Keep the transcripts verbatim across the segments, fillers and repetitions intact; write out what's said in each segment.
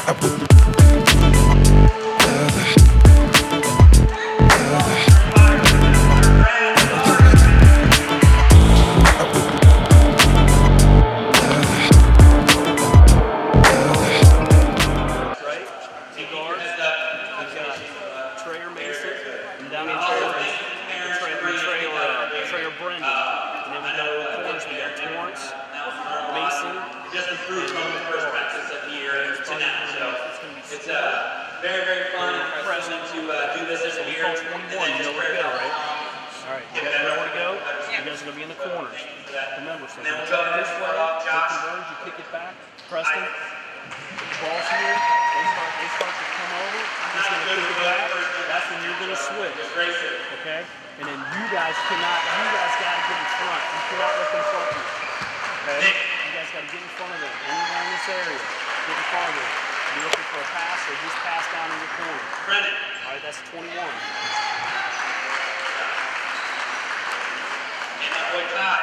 Just improved from the first practice of the year to now. So it's uh, very, very fun and present to uh, do this every year. twenty-one, you know where to go, right? All right, you guys know where to go? You guys are going to be in the corners. Remember, so then you we'll go this way, Josh. converge, you kick it back, Preston. Ball's here, they start, they start to come over, he's going to kick it back. That's when you're going to switch, okay? And then you guys cannot, you guys got to get in front. You cannot let them front you, okay? You guys got to get in front of them. Anywhere in this area, get in front of them. You're looking for a pass, or just pass down in your corner. Brennan. All right, that's twenty-one. And that boy Todd.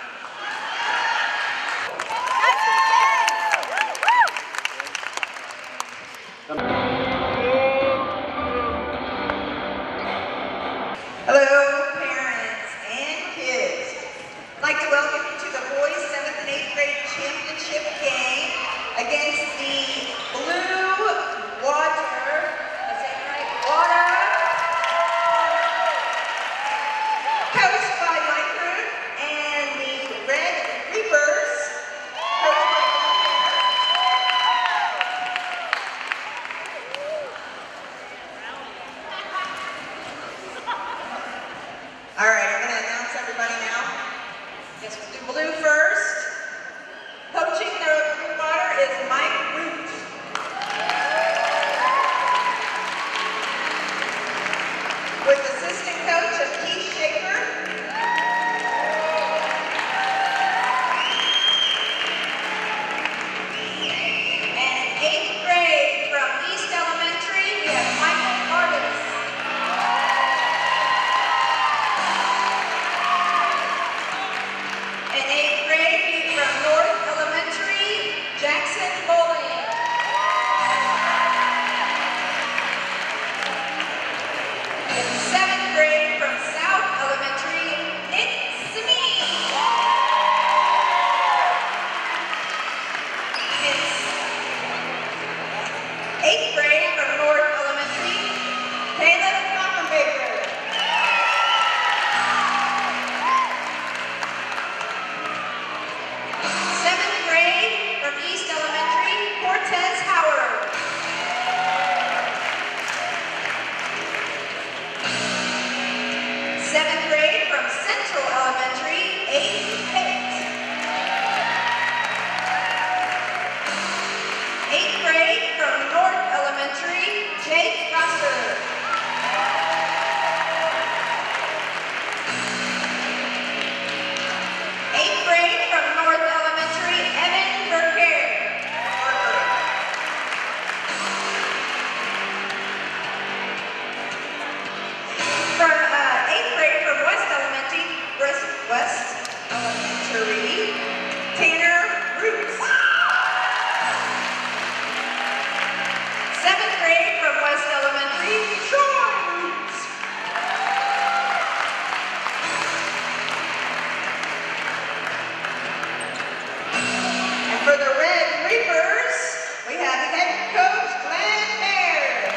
Hello, parents and kids. I'd like to welcome you to the boys' seventh and eighth grade championship game against the Blue Water, is that right? Water, coached by Mike Root, and the Red Reapers, coached by All right, I'm going to announce everybody now. Yes, we'll do blue first. Coaching the Blue Water is Mike Root. With assistant coach of Keith Shaker. And in eighth grade from East Elementary, we have Michael Artis. In eighth grade, from North Elementary, Jackson Bowling. In seventh grade, from South Elementary, Nick Smee. In eighth grade, from North Elementary, Caleb Knoppenbaker. Seventh grade from East Elementary, Cortez Howard. Seventh grade from Central Elementary, Aiden Pitt. Eighth grade from North Elementary, Jake Rosser. Eighth grade from North Elementary, Evan Burkett. From uh, eighth grade from West Elementary, West, West Elementary, Tanner Roots. Seventh grade from West Elementary, Troy Roots. And for the Red Reapers, we have head coach Glenn Baird.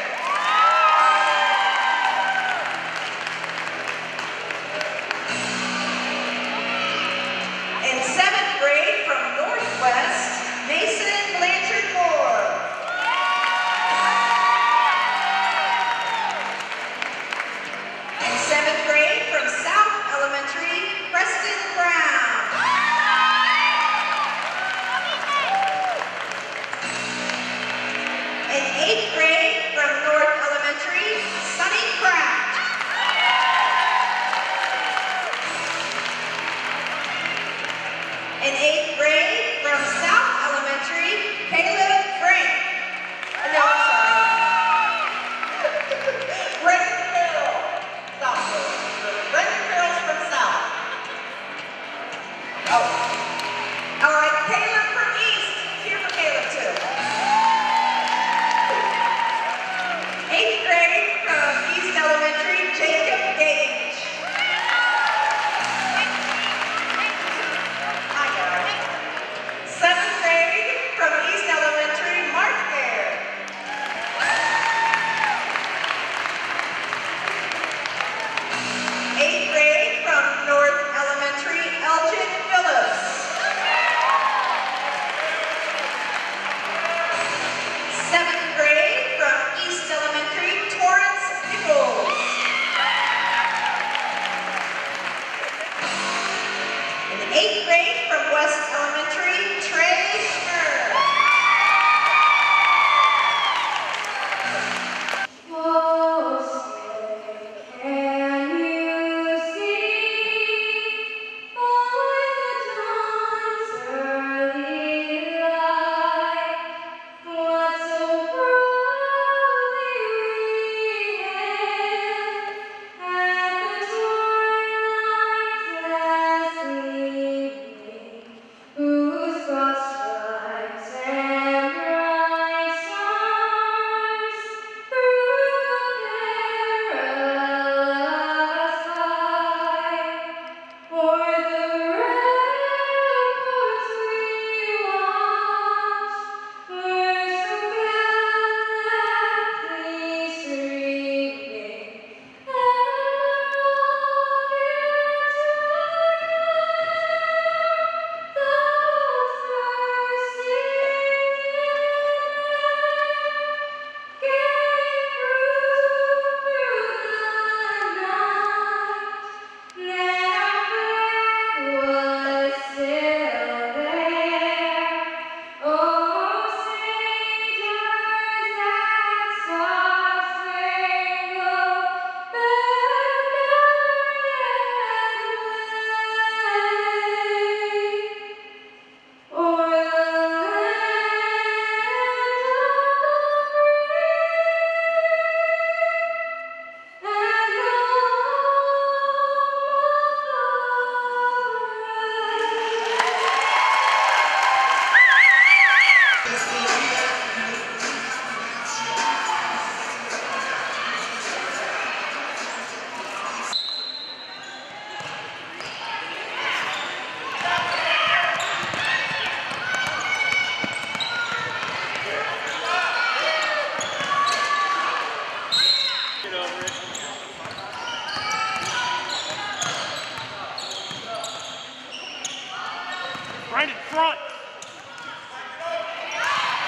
In seventh grade from Northwest, Mason Blanchard Moore. In seventh grade from South Elementary, Preston Brown. In eighth grade from North Elementary, Sonny Kraft. In eighth grade from South Elementary, Caleb Frank. No, I'm sorry. Brendan Farrell. Stop. Brendan Farrell's from South. Oh. All right, Caleb from East. Here for Caleb too.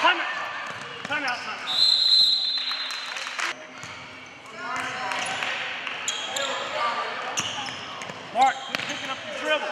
Time out. Time out, time out. Mark, quit picking up your dribble.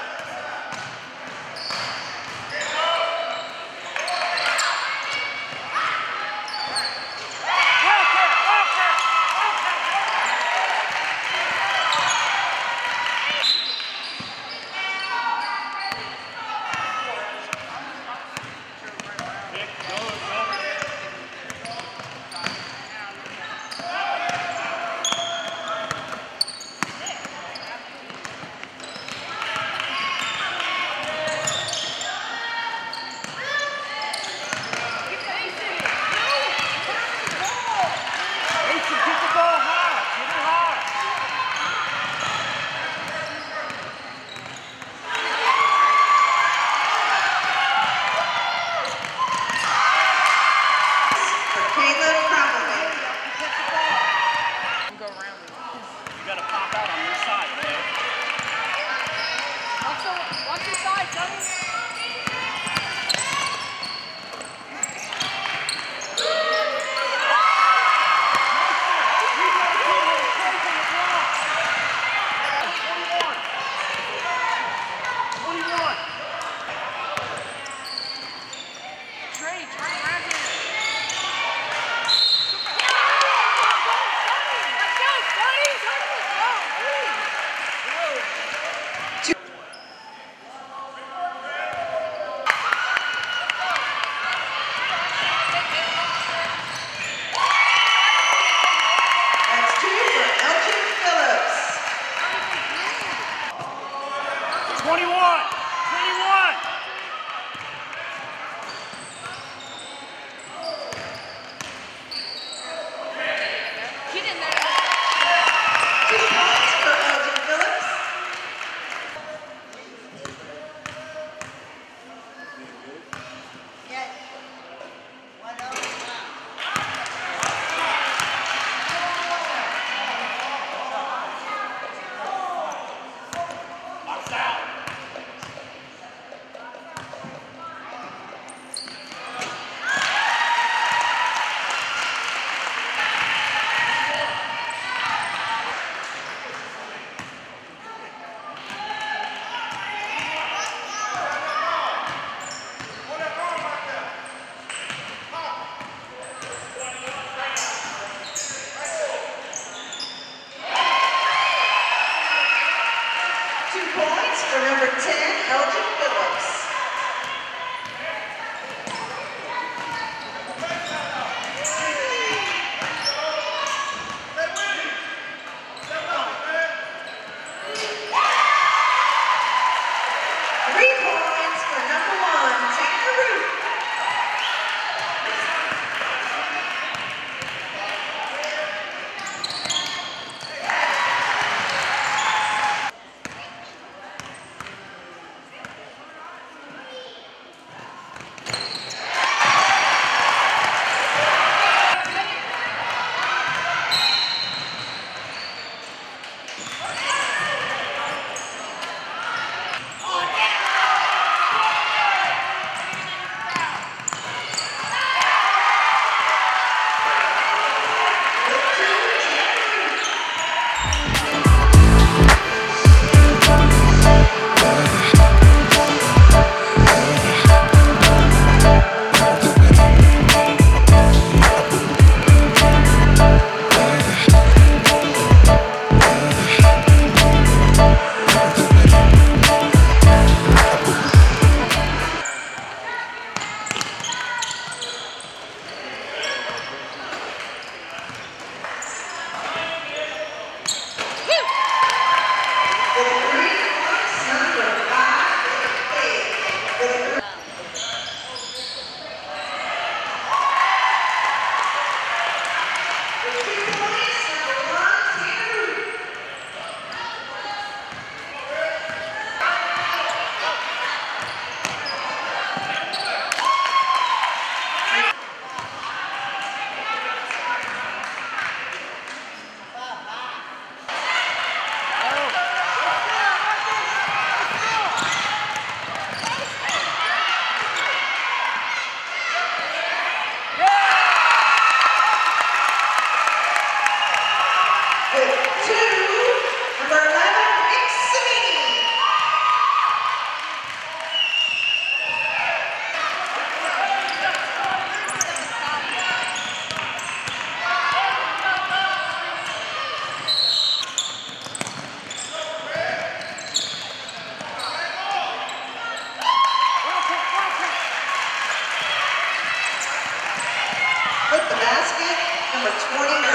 for twenty-nine.